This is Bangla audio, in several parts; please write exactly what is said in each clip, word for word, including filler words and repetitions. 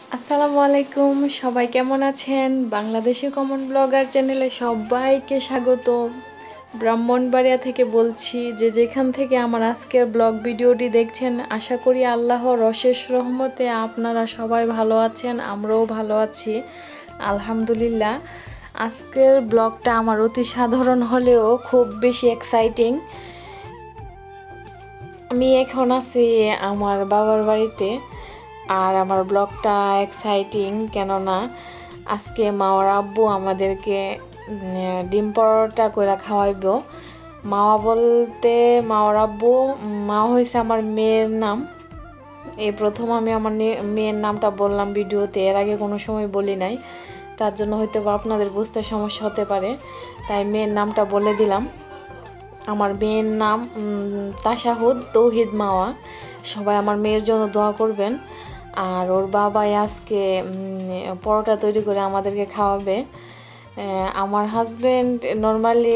আসসালামু আলাইকুম, সবাই কেমন আছেন? বাংলাদেশি কমন ব্লগার চ্যানেলে সবাইকে স্বাগত। ব্রাহ্মণবাড়িয়া থেকে বলছি। যে যেখান থেকে আমার আজকের ব্লগ ভিডিওটি দেখছেন, আশা করি আল্লাহর অশেষ রহমতে আপনারা সবাই ভালো আছেন, আমরাও ভালো আছি আলহামদুলিল্লাহ। আজকের ব্লগটা আমার অতি সাধারণ হলেও খুব বেশি এক্সাইটিং। আমি এখন আছি আমার বাবার বাড়িতে, আর আমার ব্লগটা এক্সাইটিং কেননা আজকে মাওয়ার আব্বু আমাদেরকে ডিম পরোটা করে খাওয়াইব। মাওয়া বলতে মাওয়ার আব্বু, মা হয়েছে আমার মেয়ের নাম। এই প্রথম আমি আমার মেয়ের নামটা বললাম ভিডিওতে, এর আগে কোনো সময় বলি নাই, তার জন্য হয়তো বা আপনাদের বুঝতে সমস্যা হতে পারে, তাই মেয়ের নামটা বলে দিলাম। আমার মেয়ের নাম তাশাহুদ তৌহিদ মাওয়া। সবাই আমার মেয়ের জন্য দোয়া করবেন। আর ওর বাবাই আজকে পরোটা তৈরি করে আমাদেরকে খাওয়াবে। আমার হাজব্যান্ড নর্মালি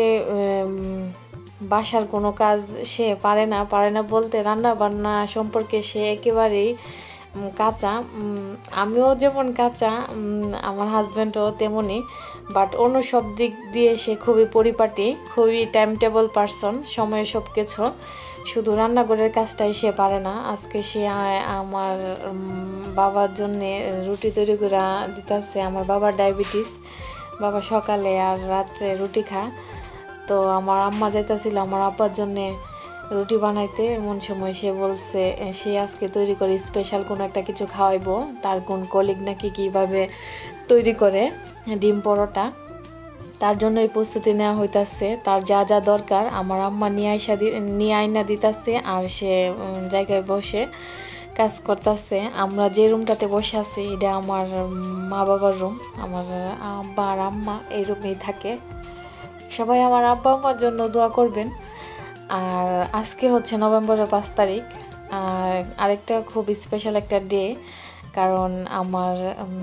বাসার কোনো কাজ সে পারে না পারে না বলতে রান্না বান্না সম্পর্কে সে একেবারেই কাঁচা। আমিও যেমন কাঁচা, আমার হাজব্যান্ডও তেমনই, বাট অন্য সব দিক দিয়ে সে খুবই পরিপাটি, খুবই টাইম টেবল পারসন, সময়ে সব কিছু। শুধু রান্নাঘরের কাজটাই সে পারে না। আজকে সে আমার বাবার জন্যে রুটি তৈরি করে দিতেছে। আমার বাবার ডায়াবেটিস, বাবা সকালে আর রাত্রে রুটি খা। তো আমার আম্মা যাইতেছিল আমার আব্বার জন্যে রুটি বানাইতে, এমন সময় সে বলছে সে আজকে তৈরি করে স্পেশাল কোনো একটা কিছু খাওয়াইবো। তার কোন কলিগ নাকি কীভাবে তৈরি করে ডিম পরোটা, তার জন্য এই প্রস্তুতি নেওয়া হইতাছে। তার যা যা দরকার আমার আম্মা নিয়ে আইসা নিয়ে আইনা দিতাছে, আর সে জায়গায় বসে কাজ করতেছে। আমরা যে রুমটাতে বসে আছি এটা আমার মা বাবার রুম। আমার আব্বা আর আম্মা এই রুমেই থাকে। সবাই আমার আব্বা আম্মার জন্য দোয়া করবেন। আর আজকে হচ্ছে নভেম্বরের পাঁচ তারিখ, আর আরেকটা খুব স্পেশাল একটা ডে, কারণ আমার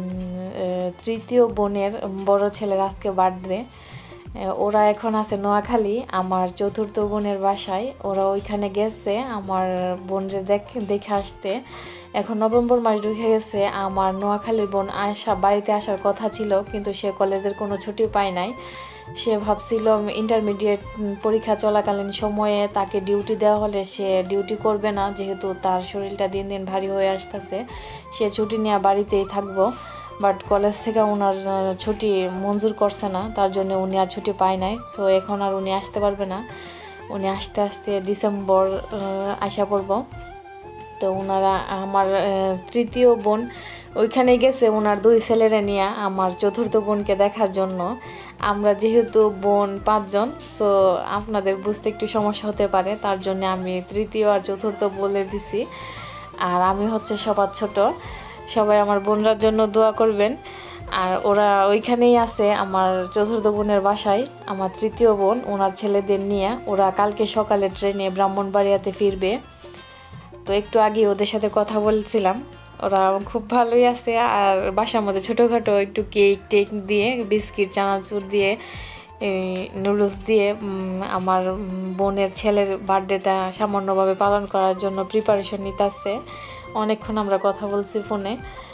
তৃতীয় বোনের বড় ছেলের আজকে বার্থডে। ওরা এখন আছে নোয়াখালী, আমার চতুর্থ বোনের বাসায়। ওরা ওইখানে গেছে আমার বোনের দেখে দেখে আসতে। এখন নভেম্বর মাস ঢুকে গেছে, আমার নোয়াখালীর বোন আসা বাড়িতে আসার কথা ছিল, কিন্তু সে কলেজের কোনো ছুটি পায় নাই। সে ভাবছিল ইন্টারমিডিয়েট পরীক্ষা চলাকালীন সময়ে তাকে ডিউটি দেওয়া হলে সে ডিউটি করবে না, যেহেতু তার শরীরটা দিন দিন ভারী হয়ে আসতেছে, সে ছুটি নিয়ে বাড়িতেই থাকবো। বাট কলেজ থেকে ওনার ছুটি মঞ্জুর করছে না, তার জন্য উনি আর ছুটি পায় নাই। সো এখন আর উনি আসতে পারবে না, উনি আসতে আসতে ডিসেম্বর আসা পড়ব। তো ওনারা আমার তৃতীয় বোন ওইখানে গেছে ওনার দুই ছেলেরা নিয়ে আমার চতুর্থ বোনকে দেখার জন্য। আমরা যেহেতু বোন পাঁচজন, সো আপনাদের বুঝতে একটু সমস্যা হতে পারে, তার জন্য আমি তৃতীয় আর চতুর্থ বলে দিছি। আর আমি হচ্ছে সবার ছোট। সবাই আমার বোনরার জন্য দোয়া করবেন। আর ওরা ওইখানেই আছে আমার চতুর্থ বোনের বাসায়। আমার তৃতীয় বোন ওনার ছেলেদের নিয়ে ওরা কালকে সকালে ট্রেনে ব্রাহ্মণবাড়িয়াতে ফিরবে। তো একটু আগে ওদের সাথে কথা বলছিলাম, ওরা খুব ভালোই আছে। আর বাসার মধ্যে ছোটোখাটো একটু কেক টেক দিয়ে, বিস্কিট চানাচুর দিয়ে, নুডলস দিয়ে আমার বোনের ছেলের বার্থডেটা সামান্যভাবে পালন করার জন্য প্রিপারেশন নিতেছে। অনেকক্ষণ আমরা কথা বলছি ফোনে।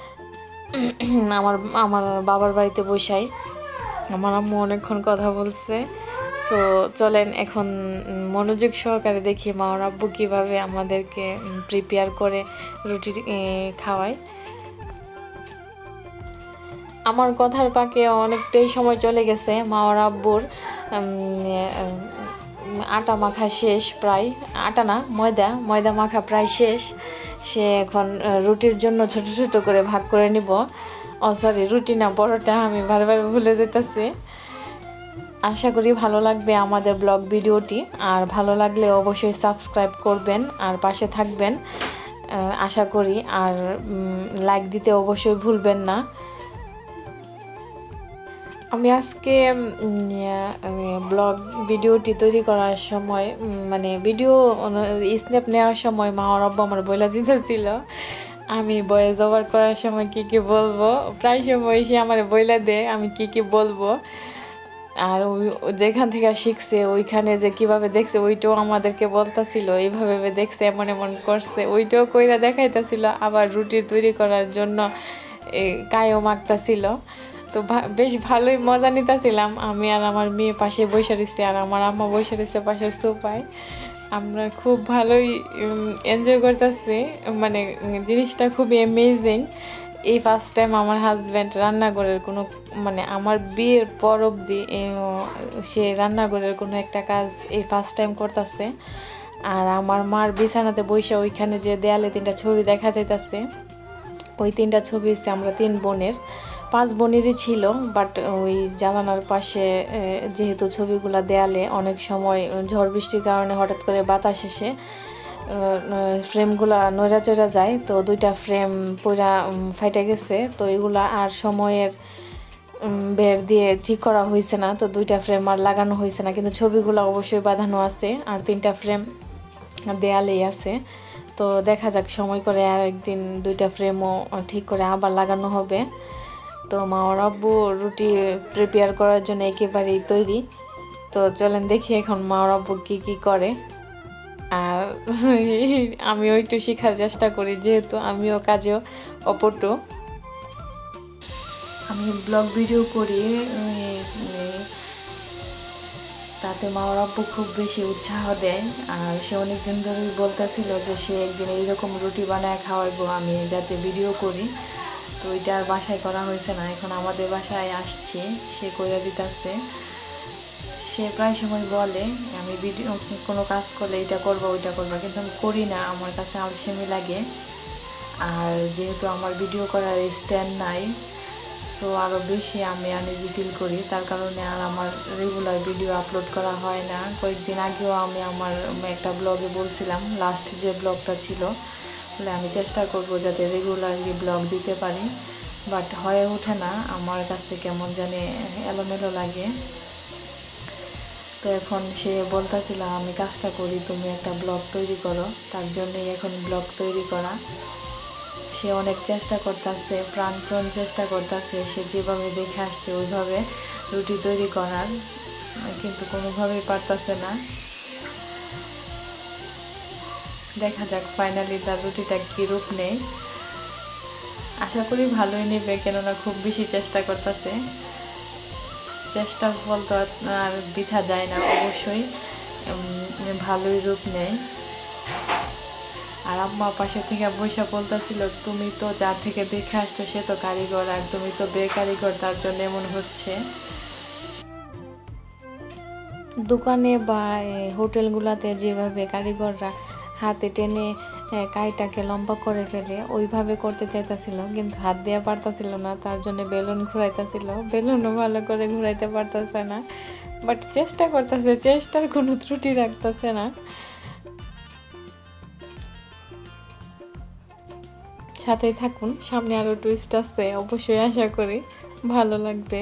আমার আমার বাবার বাড়িতে বসাই আমার আম্মু অনেকক্ষণ কথা বলছে। সো চলেন এখন মনোযোগ সহকারে দেখি মার আব্বু কীভাবে আমাদেরকে প্রিপেয়ার করে রুটি খাওয়ায়। আমার কথার পাকে অনেকটাই সময় চলে গেছে। মার আব্বুর আটা মাখা শেষ, প্রায় আটা না ময়দা ময়দা মাখা প্রায় শেষ। সে এখন রুটির জন্য ছোট ছোট করে ভাগ করে নিব। ও সরি, রুটি না পরোটা, আমি বারবার ভুলে যেতেছি। আশা করি ভালো লাগবে আমাদের ব্লগ ভিডিওটি, আর ভালো লাগলে অবশ্যই সাবস্ক্রাইব করবেন আর পাশে থাকবেন আশা করি। আর লাইক দিতে অবশ্যই ভুলবেন না। আমি আজকে ব্লগ ভিডিওটি তৈরি করার সময়, মানে ভিডিও স্ন্যাপ নেওয়ার সময় মার আব্বু আমার বইলা দিতেছিল আমি ভয়েস ওভার করার সময় কী কী বলবো। প্রায় সময় সে আমার বইলা দেয় আমি কী কী বলবো। আর ওই যেখান থেকে শিখছে ওইখানে যে কিভাবে দেখছে ওইটাও আমাদেরকে বলতাছিল, এইভাবে দেখছে এমন এমন করছে, ওইটাও কইরা দেখাইতেছিল। আবার রুটি তৈরি করার জন্য গায়েও মাখতাছিল। তো বেশ ভালোই মজা নিতেছিলাম। আমি আর আমার মেয়ে পাশে বসে রয়েছে আর আমার আম্মা বসে রয়েছে পাশের সোফায়। আমরা খুব ভালোই এনজয় করতেছি, মানে জিনিসটা খুবই অ্যামেজিং। এই ফার্স্ট টাইম আমার হাজব্যান্ড রান্নাঘরের কোনো, মানে আমার বিয়ের পর অবধি সে রান্নাঘরের কোনো একটা কাজ এই ফার্স্ট টাইম করতেছে। আর আমার মার বিছানাতে বসে ওইখানে যে দেয়ালে তিনটা ছবি দেখা যাইতেছে, ওই তিনটা ছবি হচ্ছে আমরা তিন বোনের, পাঁচ বোনেরই ছিল। বাট ওই জানালার পাশে যেহেতু ছবিগুলো দেয়ালে অনেক সময় ঝড় বৃষ্টির কারণে হঠাৎ করে বাতাস এসে ফ্রেমগুলা নড়া চড়া যায়, তো দুইটা ফ্রেম পুরা ফাইটে গেছে। তো এগুলা আর সময়ের বের দিয়ে ঠিক করা হয়েছে না, তো দুইটা ফ্রেম আর লাগানো হয়েছে না, কিন্তু ছবিগুলো অবশ্যই বাঁধানো আছে আর তিনটা ফ্রেম দেয়ালেই আছে। তো দেখা যাক সময় করে আর একদিন দুইটা ফ্রেমও ঠিক করে আবার লাগানো হবে। তো মা ওর আব্বু রুটি প্রিপেয়ার করার জন্য একেবারেই তৈরি। তো চলেন দেখি এখন মা ওর আব্বু কী কী করে। আর আমিও একটু শেখার চেষ্টা করি, যেহেতু আমিও কাজেও অপটু। আমি ব্লগ ভিডিও করি, তাতে মা ওর আব্বু খুব বেশি উৎসাহ দেয়। আর সে অনেক দিন ধরেই বলতেছিল যে সে একদিন এইরকম রুটি বানায় খাওয়াইবো আমি, যাতে ভিডিও করি। তো ওইটা আর বাসায় করা হয়েছে না, এখন আমাদের বাসায় আসছি, সে কইরা দিতেছে। সে প্রায় সময় বলে আমি ভিডিও কোনো কাজ করলে এটা করবো ওইটা করবো, কিন্তু আমি করি না, আমার কাছে আলসেমি লাগে। আর যেহেতু আমার ভিডিও করার স্ট্যান্ড নাই, সো আরও বেশি আমি আনইজি ফিল করি, তার কারণে আর আমার রেগুলার ভিডিও আপলোড করা হয় না। কয়েকদিন আগেও আমি আমার একটা ব্লগে বলছিলাম, লাস্ট যে ব্লগটা ছিল, বলে আমি চেষ্টা করব যাতে রেগুলারলি ব্লগ দিতে পারি, বাট হয়ে ওঠে না, আমার কাছে কেমন জানি এলোমেলো লাগে। তো এখন সে বলতেছিল আমি কাজটা করি, তুমি একটা ব্লগ তৈরি করো, তার জন্যই এখন ব্লগ তৈরি করা। সে অনেক চেষ্টা করতেছে, প্রাণপ্রাণ চেষ্টা করতেছে, সে যেভাবে দেখে আসছে ওইভাবে রুটি তৈরি করার, কিন্তু কোনোভাবেই পারতেছে না। দেখা যাক ফাইনালি তার রুটিটা কী রূপ নেই। আশা করি ভালোই নেবে, কেননা খুব বেশি চেষ্টা করতেছে। চেষ্টার ফল তো আর বৃথা যায় না, অবশ্যই ভালোই রূপ নেয়। আর আম্মা পাশে থেকে বসে বলতেছিল তুমি তো যার থেকে দেখে আসছো সে তো কারিগর, আর তুমি তো বেকারিগর, তার জন্য এমন হচ্ছে। দোকানে বা হোটেলগুলোতে যেভাবে কারিগররা হাতে টেনে কাইটাকে লম্বা করে ফেলে ওইভাবে করতে চাইতেছিল, কিন্তু হাত দিয়ে পারতেছিল না, তার জন্য বেলুন ঘুরাইতেছিল, বেলুনও ভালো করে ঘুরাইতে পারতেছে না, বাট চেষ্টা করতেছে, চেষ্টার কোনো ত্রুটি রাখতেছে না। সাথেই থাকুন, সামনে আরও টুইস্ট আছে, অবশ্যই আশা করি ভালো লাগবে।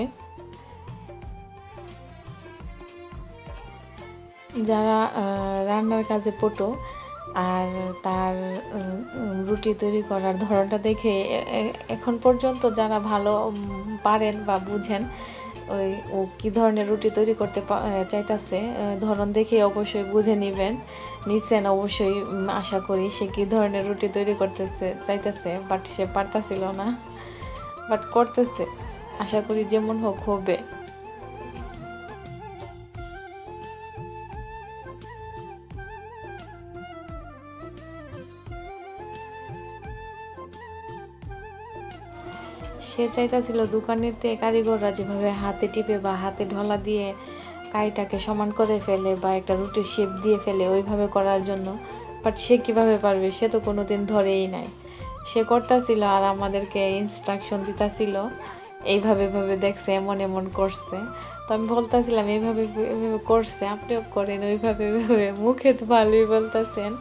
যারা রান্নার কাজে পটু আর তার রুটি তৈরি করার ধরনটা দেখে এখন পর্যন্ত যারা ভালো পারেন বা বুঝেন ওই ও কী ধরনের রুটি তৈরি করতে চাইতেছে, ধরন দেখে অবশ্যই বুঝে নেবেন, নিচ্ছেন অবশ্যই। আশা করি সে কী ধরনের রুটি তৈরি করতে চাইতেছে, বাট সে পারতাছিল না, বাট করতেছে, আশা করি যেমন হোক হবে। সে চাইতেছিল দোকানেতে কারিগররা যেভাবে হাতে টিপে বা হাতে ঢলা দিয়ে কাইটাকে সমান করে ফেলে বা একটা রুটির শেপ দিয়ে ফেলে ওইভাবে করার জন্য, বাট সে কীভাবে পারবে, সে তো কোনো দিন ধরেই নাই। সে করতেছিল আর আমাদেরকে ইনস্ট্রাকশন দিতেছিল, এইভাবে ভাবে দেখছে এমন এমন করছে। তো আমি বলতেছিলাম এইভাবে এভাবে করছে, আপনিও করেন ওইভাবে এভাবে, মুখে তো ভালোই বলতেছেন।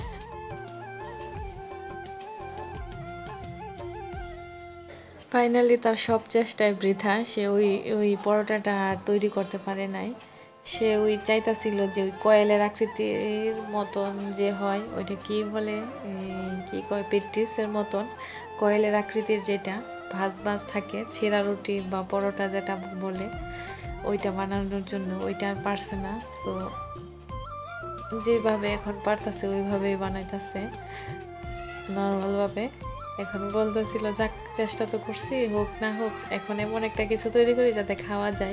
ফাইনালি তার সব চেষ্টায় বৃথা, সে ওই ওই পরোটাটা আর তৈরি করতে পারে নাই। সে ওই চাইতাছিল যে ওই কয়েলের আকৃতির মতন যে হয় ওইটা কি বলে, কি কয়, পেট্রিসের মতন কয়েলের আকৃতির যেটা ভাজ ভাজ থাকে, ছেঁড়া রুটি বা পরোটা যেটা বলে, ওইটা বানানোর জন্য ওইটা আর পারছে না। সো যেভাবে এখন পারতাছে ওইভাবেই বানাইতেছে নর্মালভাবে। এখন বলতেছিল যাক চেষ্টা তো করছি, হোক না হোক এখন এমন একটা কিছু তৈরি করি যাতে খাওয়া যায়।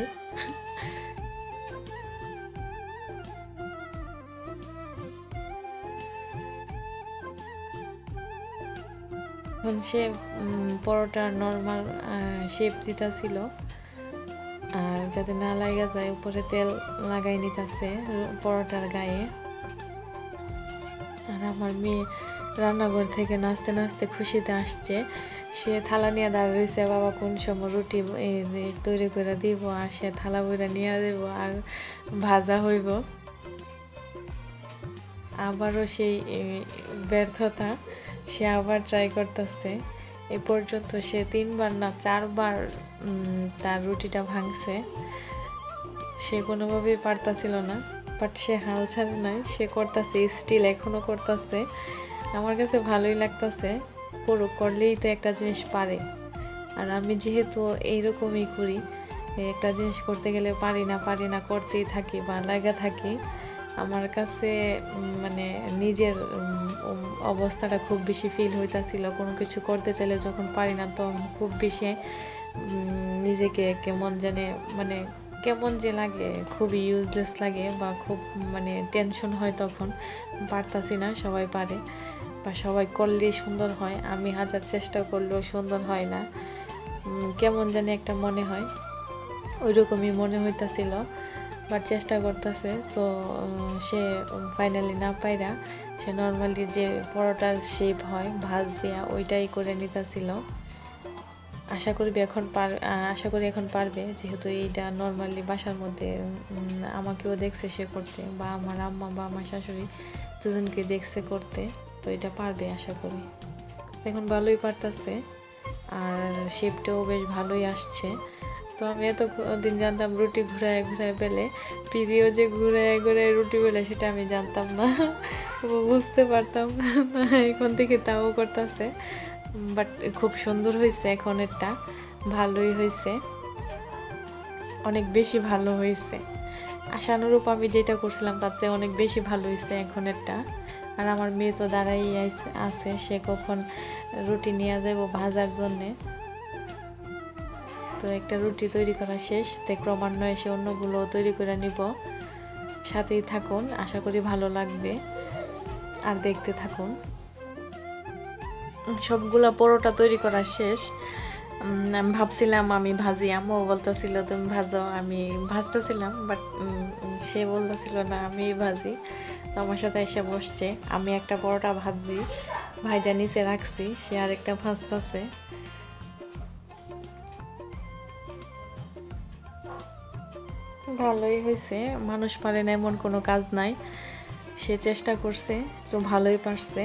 এখন সে পরোটা নর্মাল শেপ দিতেছিল, আর যাতে না লাগা যায় উপরে তেল লাগাই নিতেছে পরোটার গায়ে। আর আমার মেয়ে রান্নাঘর থেকে নাচতে নাচতে খুশিতে আসছে, সে থালা নিয়ে দাঁড়িয়েছে, বাবা কোন সময় রুটি তৈরি করে দিব, আর সে থালা বইরা নিয়ে দেব আর ভাজা হইব। আবারও সেই ব্যর্থতা, সে আবার ট্রাই করতেছে। এ পর্যন্ত সে তিনবার না চারবার তার রুটিটা ভাঙছে, সে কোনোভাবেই পারতাছিল না, বাট সে হাল ছাড়ে নাই, সে করতেছে, স্টিল এখনো করতেছে। আমার কাছে ভালোই লাগতেছে, করুক, করলেই তো একটা জিনিস পারে। আর আমি যেহেতু এইরকমই করি, একটা জিনিস করতে গেলে পারি না পারি না করতেই থাকি বা লাগা থাকি, আমার কাছে মানে নিজের অবস্থাটা খুব বেশি ফিল হইতাছিল। কোনো কিছু করতে চাইলে যখন পারি না তখন খুব বেশি নিজেকে কেমন জানে মানে কেমন যে লাগে, খুবই ইউজলেস লাগে বা খুব মানে টেনশন হয়, তখন পারতাছি না। সবাই পারে বা সবাই করলেই সুন্দর হয়, আমি হাজার চেষ্টা করলেও সুন্দর হয় না, কেমন জানি একটা মনে হয়, ওই রকমই মনে হইতাছিল। বাট চেষ্টা করতেছে, তো সে ফাইনালি না পাইরা সে নর্মালি যে পরোটার শেপ হয় ভাজ দেওয়া ওইটাই করে নিতেছিল। আশা করি এখন পার আশা করি এখন পারবে, যেহেতু এইটা নর্মালি বাসার মধ্যে আমাকেও দেখছে সে করতে, বা আমার আম্মা বা আমার শাশুড়ি দুজনকে দেখছে করতে, তো এটা পারবে আশা করি। এখন ভালোই পারতেছে, আর শেপটাও বেশ ভালোই আসছে। তো আমি এত দিন জানতাম রুটি ঘুরায় ঘুরায় বেলে, পিরিও যে ঘুরায় ঘুরায় রুটি বেলে সেটা আমি জানতাম না, বুঝতে পারতাম না, এখন থেকে তাও করতেছে। বাট খুব সুন্দর হয়েছে, এখন এটা ভালোই হয়েছে, অনেক বেশি ভালো হয়েছে। আশানুরূপ আমি যেটা করছিলাম তার চেয়ে অনেক বেশি ভালো হয়েছে এখন এটা। আর আমার মেয়ে তো দাঁড়াই আছে, সে কখন রুটি নিয়ে যাবো ভাজার জন্যে। তো একটা রুটি তৈরি করা শেষ, তো ক্রমান্বয়ে সে অন্যগুলো তৈরি করে নিব। সাথেই থাকুন, আশা করি ভালো লাগবে, আর দেখতে থাকুন। সবগুলা পরোটা তৈরি করা শেষ। আমি ভাবছিলাম আমি ভাজি, আম্মু বলতেছিল তুমি ভাজো, আমি ভাজতেছিলাম, বাট সে বলতেছিল না আমি ভাজি। তো আমার সাথে এসে বসছে, আমি একটা পরোটা ভাজি ভাইজা নিচে রাখছি, সে আরেকটা ভাজতেছে। ভালোই হয়েছে, মানুষ পারে না এমন কোনো কাজ নাই, সে চেষ্টা করছে, তো ভালোই পারছে।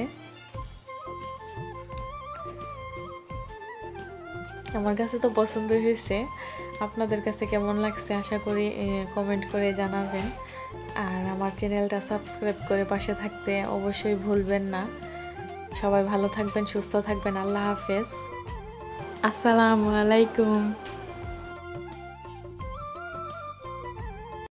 আমার কাছে তো পছন্দই হয়েছে, আপনাদের কাছে কেমন লাগছে আশা করি কমেন্ট করে জানাবেন। আর আমার চ্যানেলটা সাবস্ক্রাইব করে পাশে থাকতে অবশ্যই ভুলবেন না। সবাই ভালো থাকবেন, সুস্থ থাকবেন, আল্লাহ হাফেজ, আসসালামু আলাইকুম।